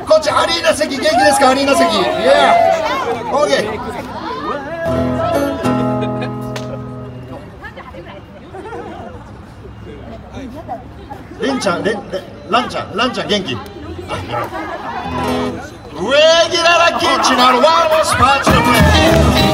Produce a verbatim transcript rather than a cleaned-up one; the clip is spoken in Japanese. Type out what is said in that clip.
こっちアリーナ席元気ですか？アリーナ席。イエー。オーケー。レンちゃん、レン、ランちゃん、ランちゃん元気。レギュラーなキッチンのワンワンスパーチのプレイ。